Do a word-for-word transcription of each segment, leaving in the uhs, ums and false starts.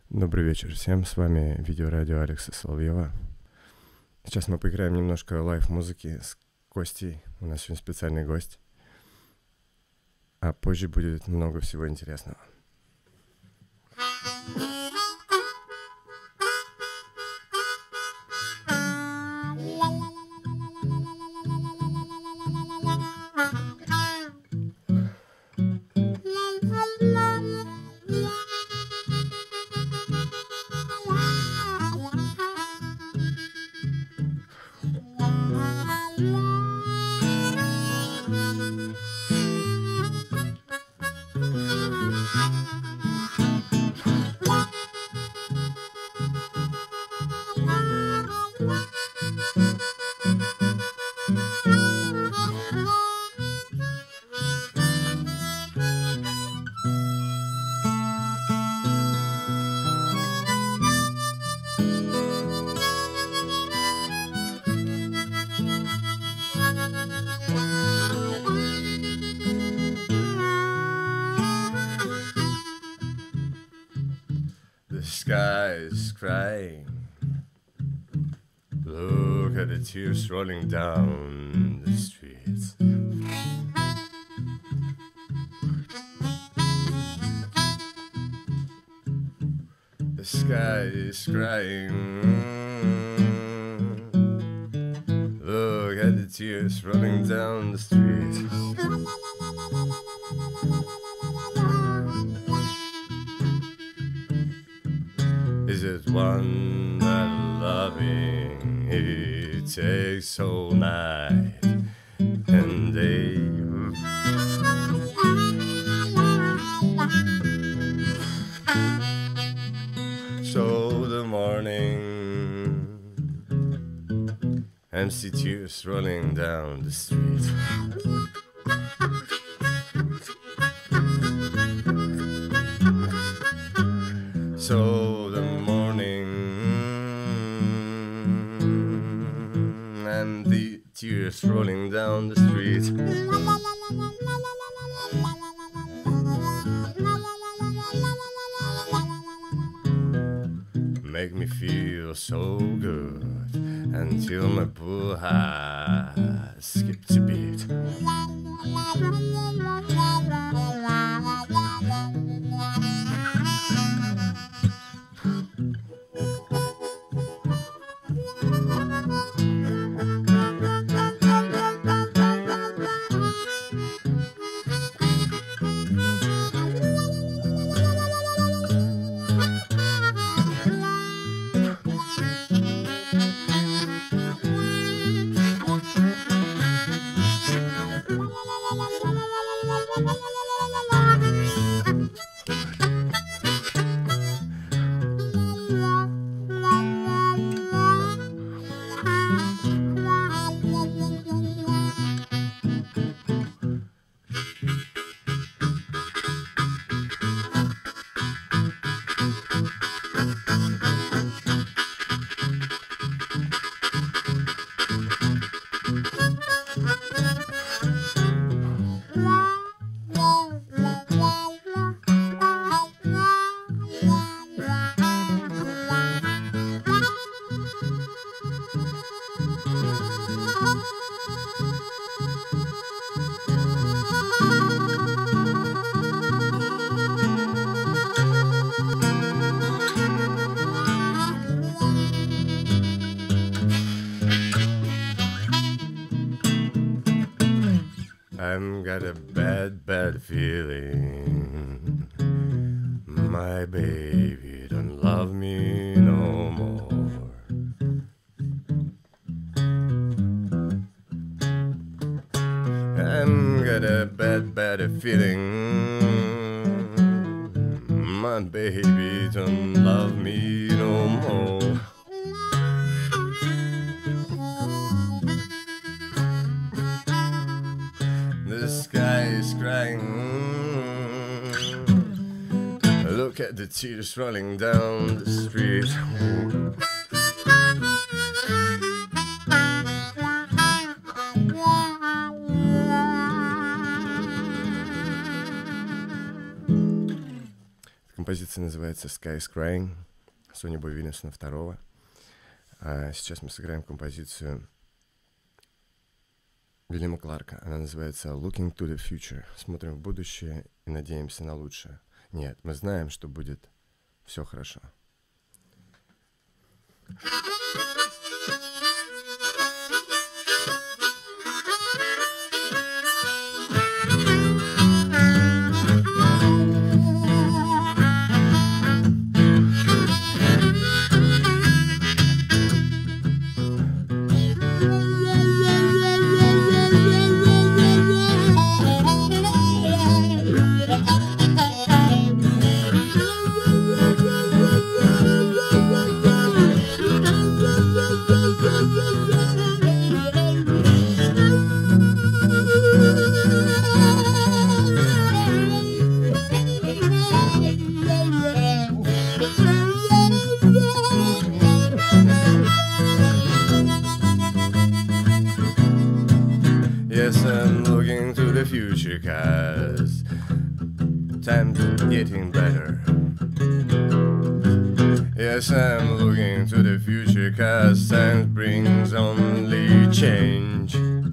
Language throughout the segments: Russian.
Добрый вечер всем, с вами видеорадио Алекса Соловьева. Сейчас мы поиграем немножко лайв-музыки с Костей, у нас сегодня специальный гость. А позже будет много всего интересного. The sky is crying. Look at the tears rolling down the streets. The sky is crying. Look at the tears rolling down the street. Is it one that loving it takes all night and day? So the morning, empty tears rolling down the street. So the morning, and the tears rolling down the street. Make me feel so good until my poor heart skips a beat. I've got a bad, bad feeling. My baby don't love me no more. I've got a bad, bad feeling. My baby don't love me no more. The sky is crying. Look at the tears rolling down the street. Композиция называется Sky is Crying, Сони Бой Вильямсона второго. А сейчас мы сыграем композицию Вильяма Кларка. Она называется Looking to the Future. Смотрим в будущее и надеемся на лучшее. Нет, мы знаем, что будет все хорошо. Yes, I'm looking to the future, cause time's getting better. Yes, I'm looking to the future, cause time brings only change.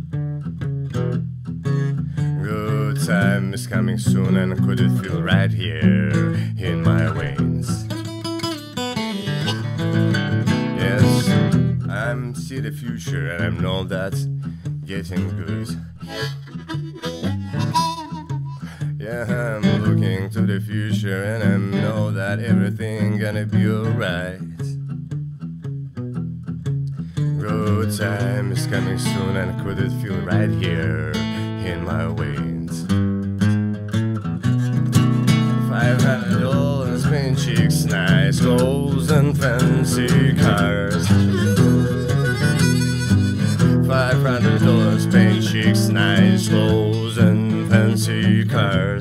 Good time is coming soon, and I could it feel right here in my veins. Yes, I'm see the future, and I know that's getting good. Yeah, I'm looking to the future and I know that everything gonna be alright. Good time is coming soon and I could it feel right here in my veins. Five hundred dollars, pink chicks, nice clothes and fancy cars. Five hundred dollars, paint chicks, nice clothes and fancy cars.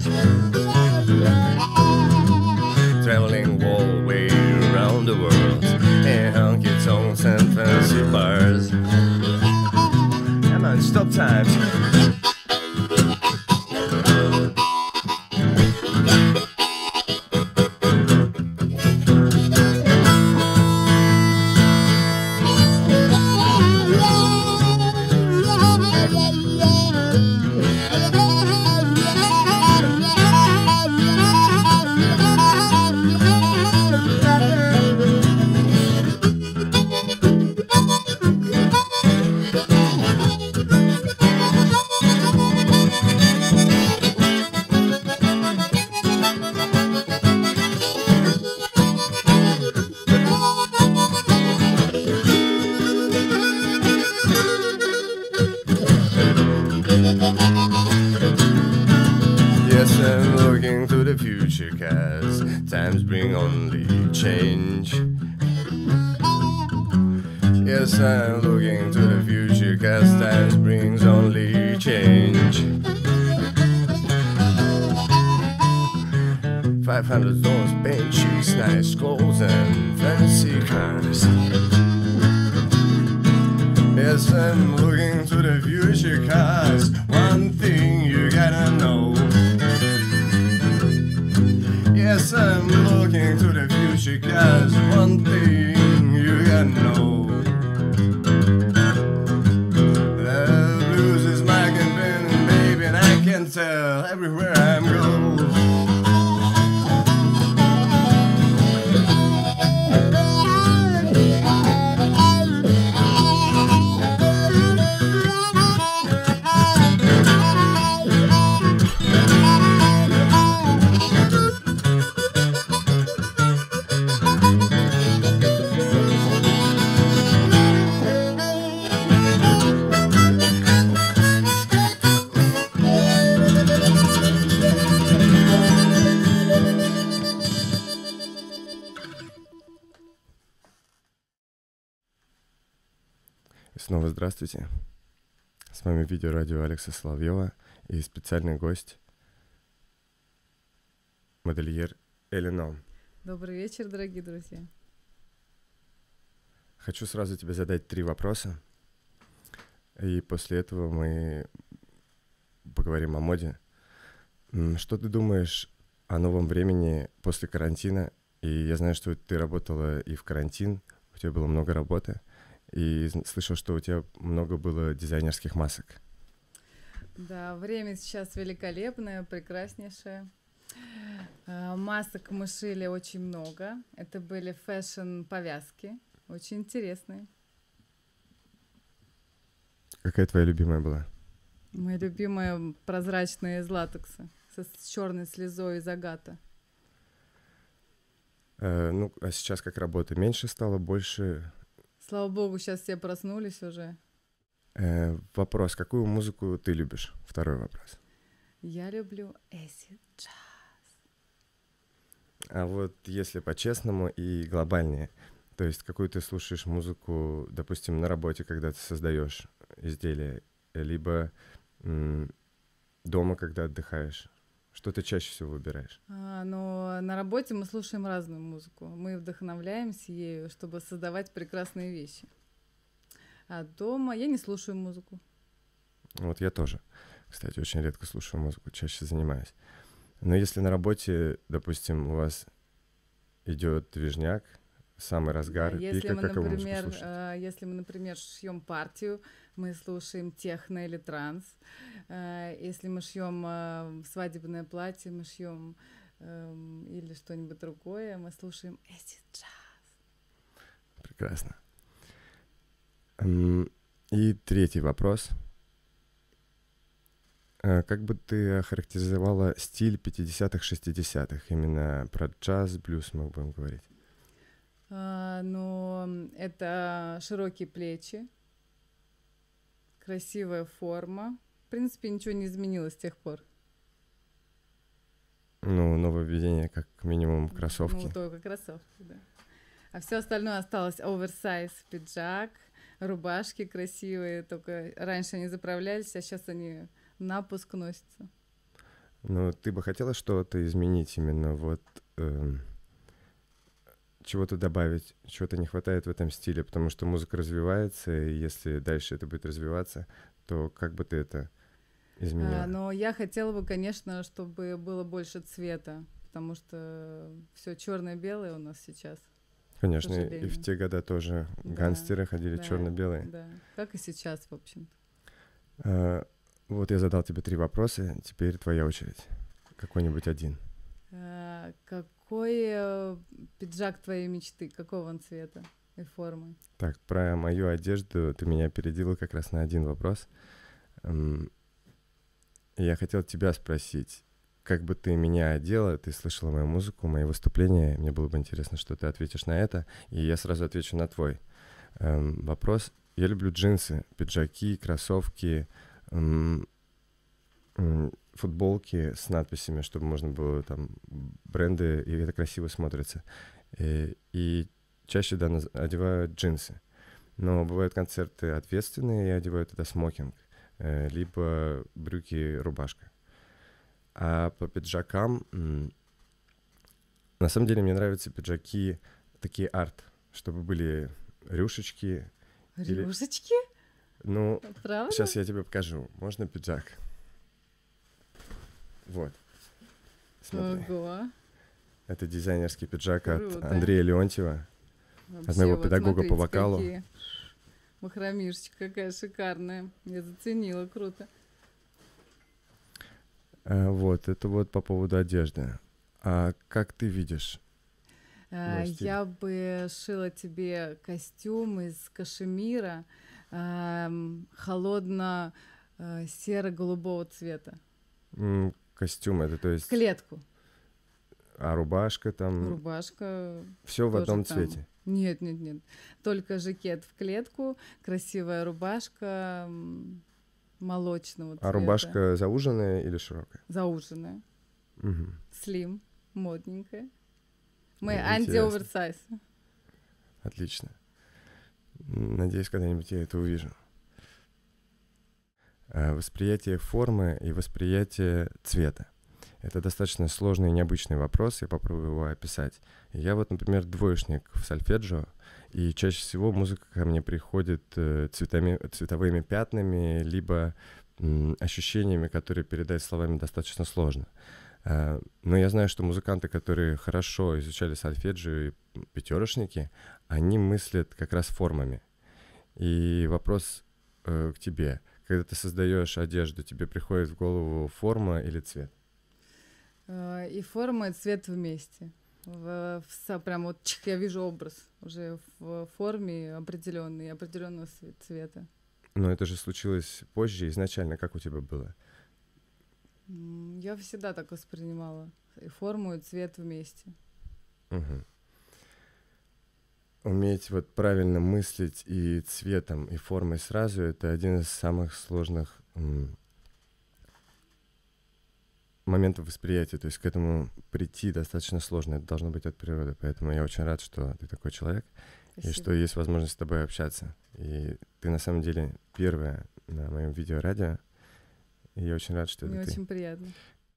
Traveling all the way around the world in honky tonks and fancy bars. Come on, stop time. Yes, I'm looking to the future, cause times bring only change. Yes, I'm looking to the future, cause times brings only change. Five hundred dollars, paint chicks, nice clothes and fancy cars. Yes, I'm looking to the future, cause one thing you gotta know. Yes, I'm looking to the future, cause one thing you gotta know. The blues is my companion, baby, and I can tell everywhere I go. Снова здравствуйте. С вами видеорадио Алекса Соловьева и специальный гость, модельер Элино. Добрый вечер, дорогие друзья. Хочу сразу тебе задать три вопроса, и после этого мы поговорим о моде. Что ты думаешь о новом времени после карантина. И я знаю, что ты работала и в карантин, у тебя было много работы. И слышал, что у тебя много было дизайнерских масок. Да, время сейчас великолепное, прекраснейшее. Масок мы шили очень много. Это были фэшн-повязки, очень интересные. Какая твоя любимая была? Моя любимая прозрачная из латекса, с черной слезой из агата. Э, ну, а сейчас как работа? Меньше стало, больше? Слава богу, сейчас все проснулись уже. Э, вопрос, какую музыку ты любишь? Второй вопрос. Я люблю acid jazz. А вот если по-честному и глобальнее, то есть какую ты слушаешь музыку, допустим, на работе, когда ты создаешь изделие, либо м, дома, когда отдыхаешь? Что ты чаще всего выбираешь? А, но на работе мы слушаем разную музыку. Мы вдохновляемся ею, чтобы создавать прекрасные вещи. А дома я не слушаю музыку. Вот я тоже. Кстати, очень редко слушаю музыку, чаще занимаюсь. Но если на работе, допустим, у вас идет движняк, самый разгар, Да, если пика, мы, какую например, музыку слушаете? э, если мы, например, шьем партию, мы слушаем техно или транс. Э, если мы шьем э, свадебное платье, мы шьем э, или что-нибудь другое, мы слушаем acid jazz. Прекрасно. М, И третий вопрос. Э, Как бы ты охарактеризовала стиль пятидесятых, шестидесятых? Именно про джаз, блюз мы будем говорить. А, но это широкие плечи, красивая форма. В принципе, ничего не изменилось с тех пор. Ну, нововведение, как минимум, кроссовки. Ну, только кроссовки, да. А все остальное осталось. Оверсайз, пиджак, рубашки красивые. Только раньше они заправлялись, а сейчас они на пуск носятся. Ну, ты бы хотела что-то изменить именно вот... эм, чего-то добавить, чего-то не хватает в этом стиле, потому что музыка развивается, и если дальше это будет развиваться, то как бы ты это изменила? А, но я хотела бы, конечно, чтобы было больше цвета, потому что все черно-белое у нас сейчас. Конечно, и, и сожалению. в те года тоже Да, гангстеры ходили да, черно-белые. Да, как и сейчас, в общем-то. А, вот я задал тебе три вопроса, теперь твоя очередь. Какой-нибудь один. А, какой э, пиджак твоей мечты? Какого он цвета и формы? Так, про мою одежду ты меня опередила как раз на один вопрос. М, Я хотел тебя спросить, как бы ты меня одела, ты слышала мою музыку, мои выступления, мне было бы интересно, что ты ответишь на это, и я сразу отвечу на твой эм, вопрос. Я люблю джинсы, пиджаки, кроссовки, м, м, футболки с надписями, чтобы можно было там бренды, и это красиво смотрится. И, и чаще, да, наз- одеваю джинсы. Но бывают концерты ответственные, я одеваю туда смокинг, э, либо брюки, рубашка. А по пиджакам, м, на самом деле мне нравятся пиджаки такие арт, чтобы были рюшечки. Или- Рюшечки? Ну, Правда? сейчас я тебе покажу. Можно пиджак? Вот. Смотри. Ого. Это дизайнерский пиджак от Круто. Андрея Леонтьева. Вообще, моего вот педагога по смотрите, вокалу. какие. Махромишечка какая шикарная. Я заценила, круто. А, вот, это вот по поводу одежды. А как ты видишь? А, Мой стиль. Я бы шила тебе костюм из кашемира ам, холодно-серо-голубого цвета. М, Костюм это, то В есть, клетку. а рубашка там, Рубашка. все в тоже одном там. цвете. Нет, нет, нет. Только жакет в клетку, красивая рубашка м, молочного цвета. А рубашка зауженная или широкая? Зауженная. Мгм. Слим. Модненькая. Мы Ну, интересно. анти-оверсайз. Отлично. М, Надеюсь, когда-нибудь я это увижу. А, Восприятие формы и восприятие цвета. Это достаточно сложный и необычный вопрос, я попробую его описать. Я вот, например, двоечник в сольфеджио, и чаще всего музыка ко мне приходит э, цветами, цветовыми пятнами, либо м, ощущениями, которые передать словами достаточно сложно. А, но я знаю, что музыканты, которые хорошо изучали сольфеджио и пятерочники, они мыслят как раз формами. И вопрос э, к тебе. Когда ты создаешь одежду, тебе приходит в голову форма или цвет? Э, И форма, и цвет вместе. В, в са- прям вот чих, я вижу образ уже в форме определенный, определенного цве- цвета. Но это же случилось позже, изначально. Как у тебя было? М, Я всегда так воспринимала. И форму, и цвет вместе. Мгм. Уметь вот правильно мыслить и цветом, и формой сразу — это один из самых сложных м, моментов восприятия. То есть к этому прийти достаточно сложно. Это должно быть от природы. Поэтому я очень рад, что ты такой человек, и Спасибо. что есть возможность с тобой общаться. И ты на самом деле первая на моем видеорадио. И я очень рад, что Мне это ты. очень приятно.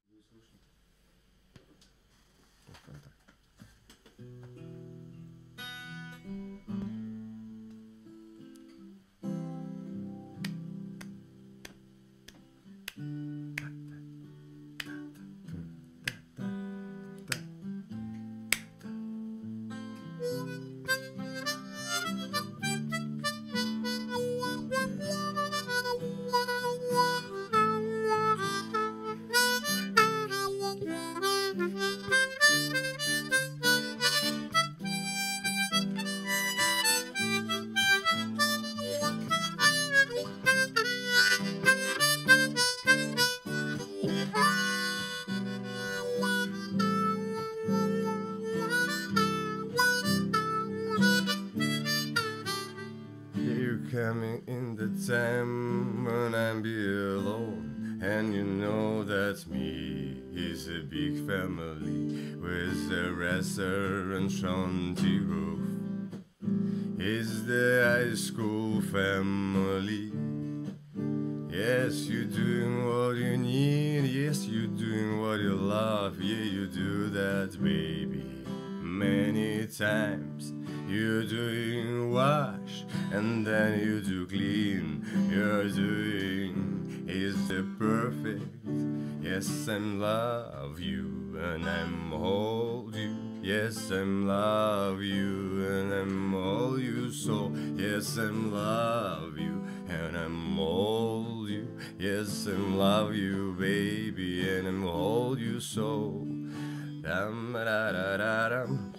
You coming in the time when I'm be alone, and you know that's me. It's a big family with a restaurant on the roof. It's the high school family. Yes, you're doing what you need. Yes, you're doing what you love. Yeah, you do that, baby. Many times you're doing wash and then you do clean. You're doing is the perfect. Yes, I'm love you and I'm hold you. Yes, I'm love you and I'm all you so. Yes, I'm love you and I'm all you. Yes, I'm love you, baby, and I'm all you so. Dum da da da dum.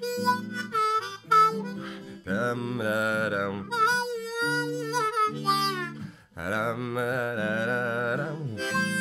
Dum da dum. Dum da da dum.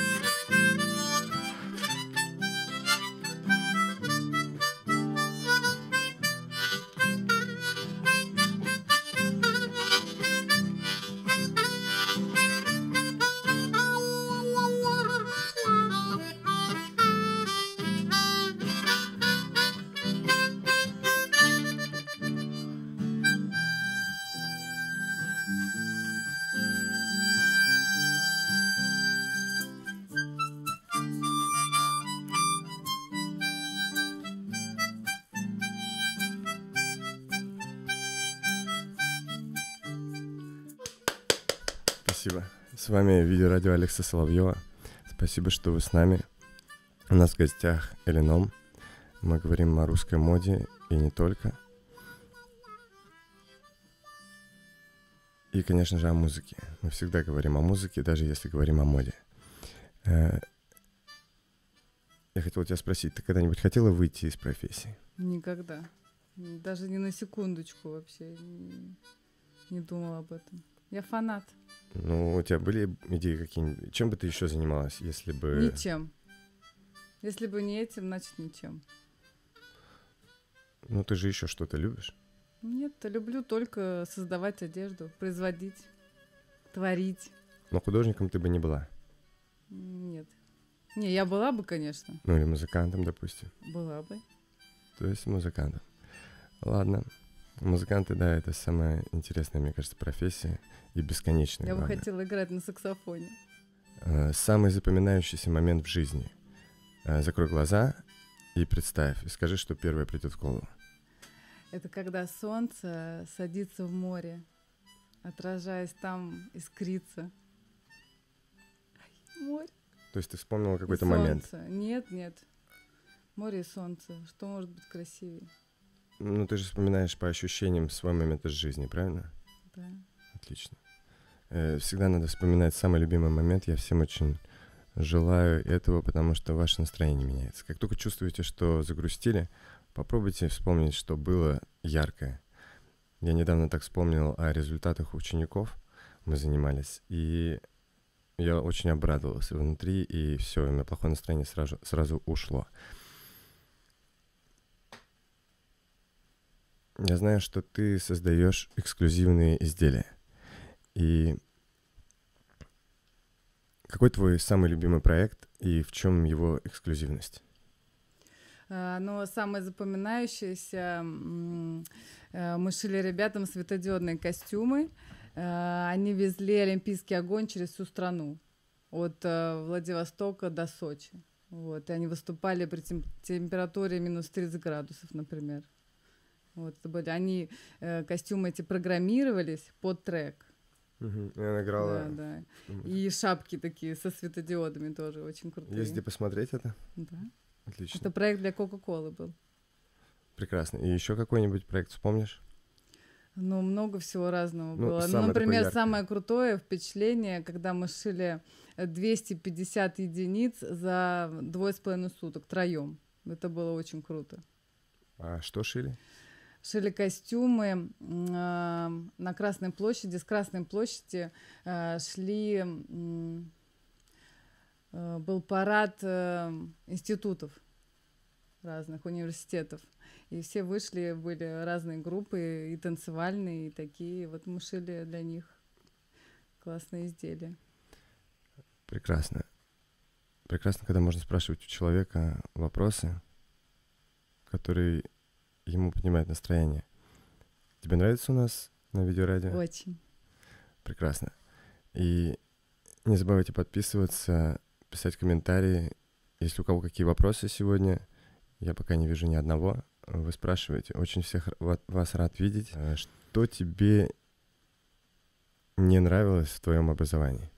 Спасибо. С вами видеорадио Алекса Соловьева. Спасибо, что вы с нами. У нас в гостях Элином. Мы говорим о русской моде и не только. И, конечно же, о музыке. Мы всегда говорим о музыке, даже если говорим о моде. Э, Я хотел тебя спросить, ты когда-нибудь хотела выйти из профессии? Никогда. Даже ни на секундочку вообще не, не думала об этом. Я фанат. Ну, у тебя были идеи какие-нибудь? Чем бы ты еще занималась, если бы... Ничем. Если бы не этим, значит ничем. Ну, ты же еще что-то любишь. Нет, люблю только создавать одежду, производить, творить. Но художником ты бы не была. Нет. Не, я была бы, конечно. Ну, или музыкантом, допустим. Была бы. То есть музыкантом. Ладно. Музыканты, да, это самая интересная, мне кажется, профессия и бесконечная. Я бы главное. хотела играть на саксофоне. Э, Самый запоминающийся момент в жизни. Э, Закрой глаза и представь. И скажи, что первое придет в голову. Это когда солнце садится в море, отражаясь там, искрится. Ай, море. То есть ты вспомнила И какой-то момент. солнце. Нет, нет. Море и солнце. Что может быть красивее? Ну, ты же вспоминаешь по ощущениям свой момент из жизни, правильно? Да. Отлично. Э, Всегда надо вспоминать самый любимый момент. Я всем очень желаю этого, потому что ваше настроение меняется. Как только чувствуете, что загрустили, попробуйте вспомнить, что было яркое. Я недавно так вспомнил о результатах учеников. Мы занимались, и я очень обрадовался внутри, и все, у меня плохое настроение сразу, сразу ушло. Я знаю, что ты создаешь эксклюзивные изделия. И какой твой самый любимый проект и в чем его эксклюзивность? А, Но самое запоминающееся, м, э, мы шили ребятам светодиодные костюмы. Э, Они везли олимпийский огонь через всю страну, от э, Владивостока до Сочи. Вот, и они выступали при тем- температуре минус тридцать градусов, например. Вот, это были, они, э, костюмы эти программировались под трек. Угу. Я играла. Да, да. И шапки такие со светодиодами тоже очень крутые. Есть где посмотреть это? Да. Отлично. Это проект для Кока-Колы был. Прекрасно. И еще какой-нибудь проект вспомнишь? Ну, много всего разного Ну, было. Ну, самое такое например, яркое. самое крутое впечатление, когда мы шили двести пятьдесят единиц за двое с половиной суток, троем. Это было очень круто. А что шили? Шили костюмы м, а, на Красной площади. С Красной площади а, шли... м, а, был парад а, институтов разных, университетов. И все вышли, были разные группы, и танцевальные, и такие. Вот мы шили для них классные изделия. Прекрасно. Прекрасно, когда можно спрашивать у человека вопросы, которые ему поднимают настроение. Тебе нравится у нас на видеорадио? Очень. Прекрасно. И не забывайте подписываться, писать комментарии. Если у кого какие вопросы сегодня, я пока не вижу ни одного, вы спрашиваете. Очень всех ва- вас рад видеть. Э, Что тебе не нравилось в твоем образовании?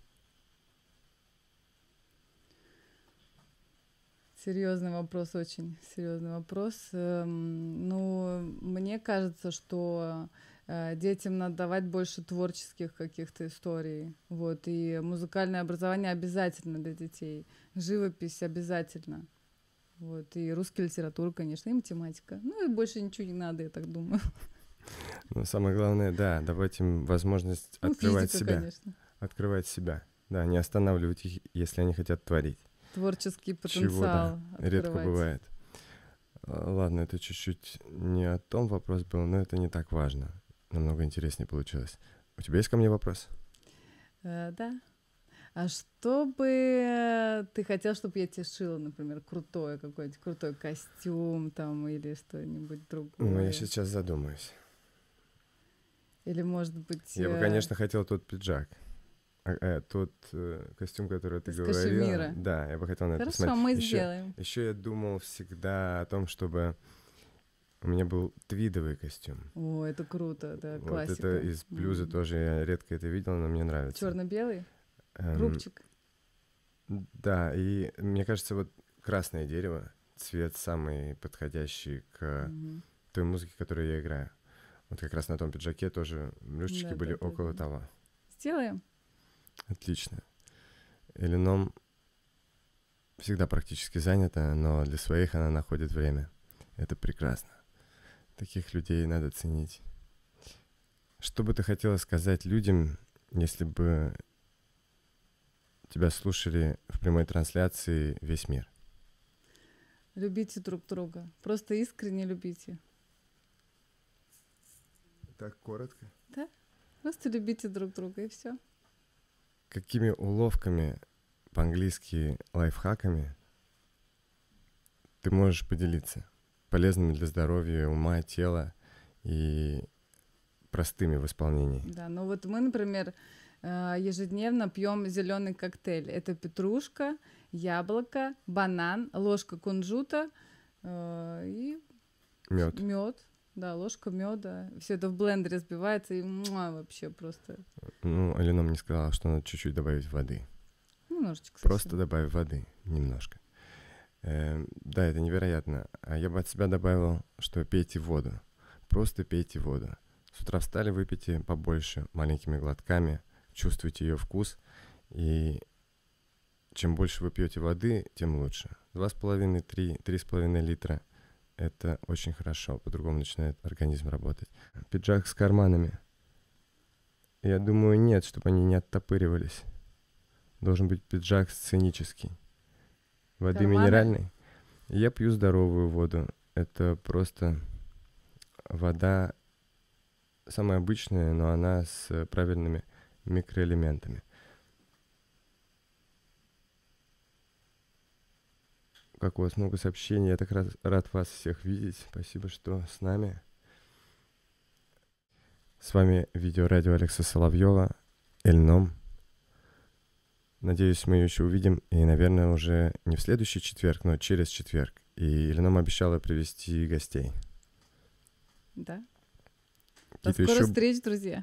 Серьезный вопрос, очень серьезный вопрос. Эм, Ну, мне кажется, что э, детям надо давать больше творческих каких-то историй. Вот, и музыкальное образование обязательно для детей. Живопись обязательно. Вот, и русская литература, конечно, и математика. Ну, и больше ничего не надо, я так думаю. Но самое главное, да, давать им возможность Ну, открывать физика, себя. конечно. Открывать себя. Да, не останавливать их, если они хотят творить. Творческий Чего, да, потенциал редко открывать. бывает. А, Ладно, это чуть-чуть не о том вопрос был, но это не так важно. Намного интереснее получилось. У тебя есть ко мне вопрос? Э, да. А что бы э, ты хотел, чтобы я тебе шила, например, крутое какой-нибудь крутой костюм там или что-нибудь другое? Ну, я сейчас задумаюсь. Или, может быть, Я бы, э, конечно, хотел тот пиджак. А, э, тот э, костюм, который ты Из говорила. кашемира. Да, я бы хотел на это Хорошо, посмотреть. мы Еще, сделаем. еще я думал всегда о том, чтобы у меня был твидовый костюм. О, это круто, да, Вот классика. это из блюза М. тоже, я редко это видел, но мне нравится. Черно-белый? Эм, Рубчик. Да, и мне кажется, вот красное дерево, цвет самый подходящий к Мгм. той музыке, которую я играю. Вот как раз на том пиджаке тоже блюшечки Да, были да, да, около да. того. Сделаем. Отлично. Элином всегда практически занята, но для своих она находит время. Это прекрасно. Таких людей надо ценить. Что бы ты хотела сказать людям, если бы тебя слушали в прямой трансляции весь мир? Любите друг друга. Просто искренне любите. Так коротко. Просто любите друг друга, и все. Какими уловками, по-английски лайфхаками, ты можешь поделиться? Полезными для здоровья, ума, тела и простыми в исполнении. Да, ну вот мы, например, э, ежедневно пьем зеленый коктейль. Это петрушка, яблоко, банан, ложка кунжута э, и Мед. мед. Да, ложка меда. Все это в блендере сбивается и муа, вообще просто Ну, Алина мне сказала, что надо чуть-чуть добавить воды. немножечко. Просто совсем. добавь воды немножко. Э, да, это невероятно. А я бы от себя добавил, что пейте воду. Просто пейте воду. С утра встали, выпейте побольше, маленькими глотками, чувствуйте ее вкус. И чем больше вы пьете воды, тем лучше. Два с половиной, три, три с половиной литра. Это очень хорошо, по-другому начинает организм работать. Пиджак с карманами. Я думаю, нет, чтобы они не оттопыривались. Должен быть пиджак сценический. Воды Карманы? минеральной. Я пью здоровую воду. Это просто вода самая обычная, но она с правильными микроэлементами. Как у вас много сообщений. Я так рад, рад вас всех видеть. Спасибо, что с нами. С вами видеорадио Алекса Соловьева, Эльном. Надеюсь, мы ее еще увидим. И, наверное, уже не в следующий четверг, но через четверг. И Эльном обещала привести гостей. Да. Какие-то До скорых еще... встреч, друзья.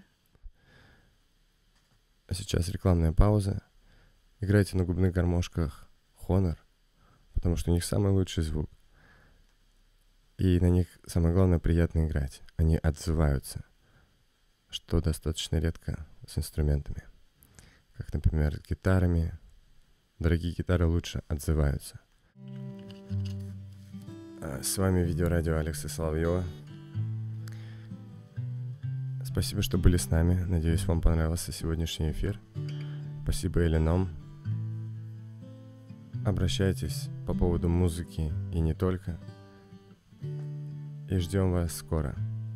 А сейчас рекламная пауза. Играйте на губных гармошках Honor, потому что у них самый лучший звук. И на них самое главное приятно играть. Они отзываются, что достаточно редко с инструментами. Как, например, с гитарами. Дорогие гитары лучше отзываются. С вами видеорадио Алекса Соловьева. Спасибо, что были с нами. Надеюсь, вам понравился сегодняшний эфир. Спасибо Эльном. Обращайтесь по поводу музыки и не только. И ждем вас скоро.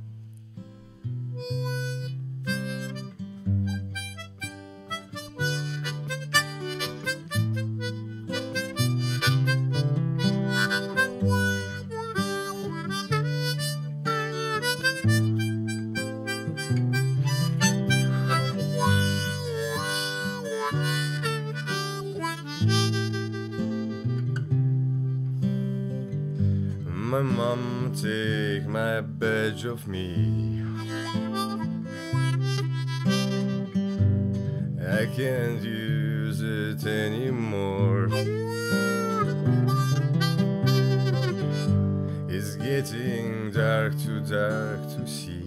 My mom take my badge of me. I can't use it anymore. It's getting dark, too dark to see.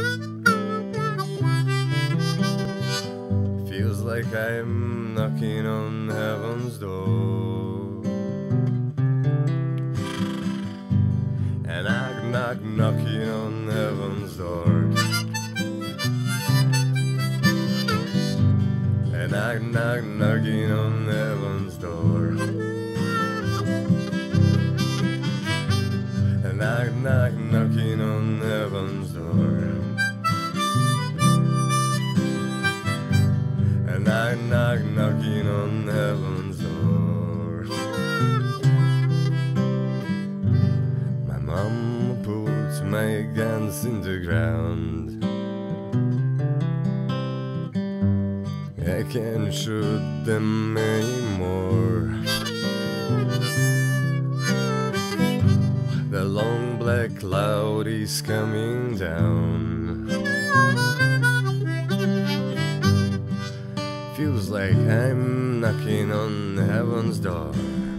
Feels like I'm knocking on heaven's door. Knock, knock, knocking on heaven's door. And knock, knock, knocking on heaven's door. And knock, knock, knocking on heaven's door. And knock, knock, knocking on heaven's door. Mom puts my guns in the ground. I can't shoot them anymore. The long black cloud is coming down. Feels like I'm knocking on heaven's door.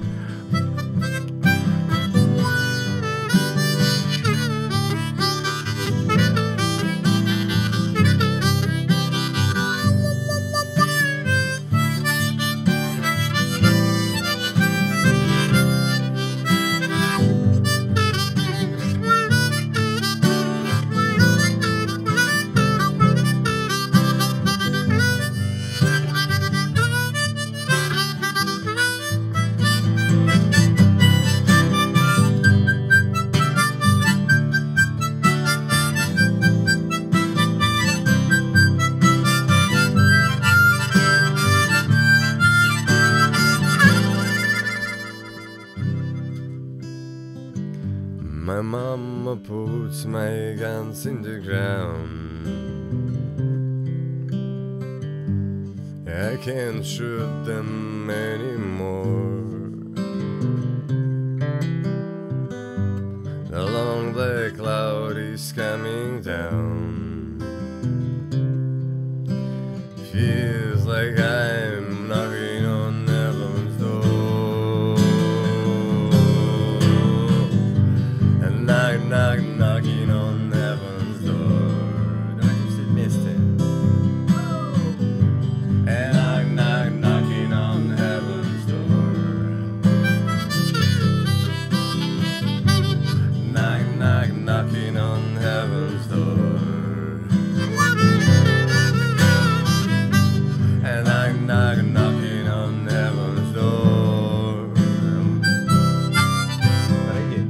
My mama puts my guns in the ground. I can't shoot them anymore. The long black cloud is coming down. Feels like I'm knocking on heaven's door. on heaven's door. And knock, knock, knocking on heaven's door. Дорогие.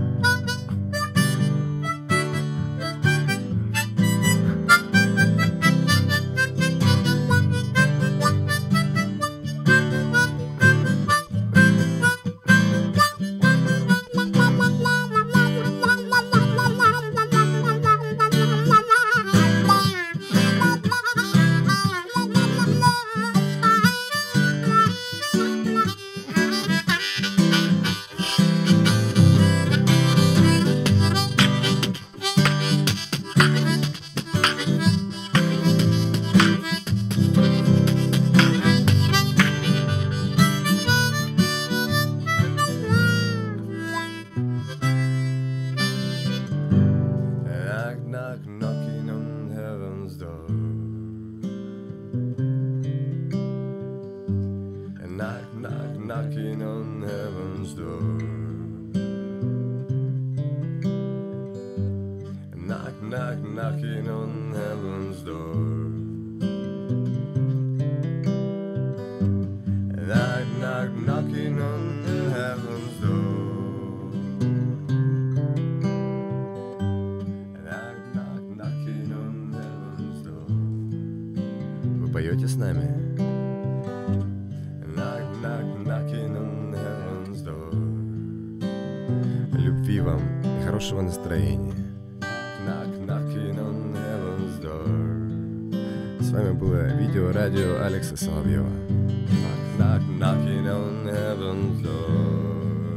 Knock, knocking on heaven's door. And knock, knock, knocking on heaven's door. And knock, knock, knocking on heaven's door. And knock, knock, knocking on heaven's door. Поете с нами? Knock, knock, knocking on heaven's door. Любви вам и хорошего настроения. Knock, knocking on heaven's door. С вами было видео-радио Алекса Соловьева. Knock, knock, knocking on heaven's door.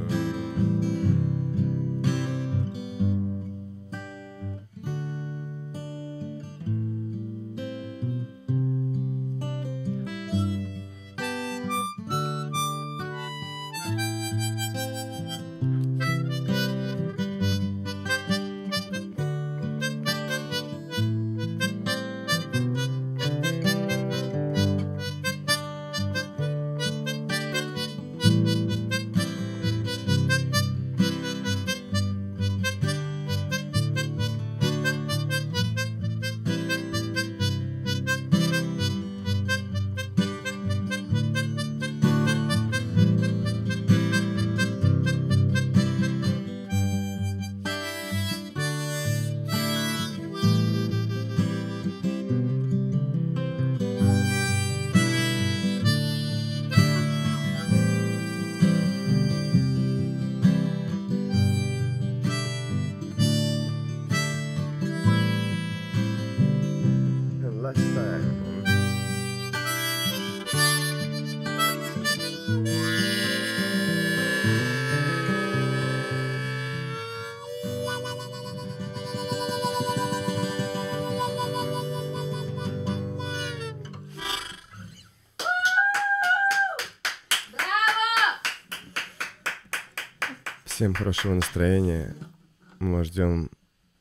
Всем хорошего настроения. Мы вас ждем.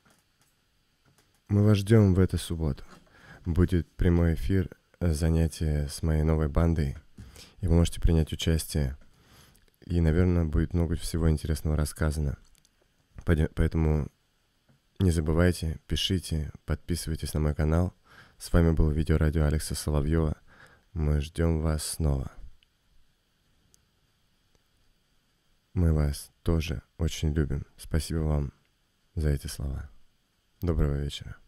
Мы вас ждем в эту субботу. Будет прямой эфир, занятие с моей новой бандой. И вы можете принять участие. И, наверное, будет много всего интересного рассказано. Поэтому не забывайте, пишите, подписывайтесь на мой канал. С вами был видео-радио Алекса Соловьева. Мы ждем вас снова. Мы вас тоже очень любим. Спасибо вам за эти слова. Доброго вечера.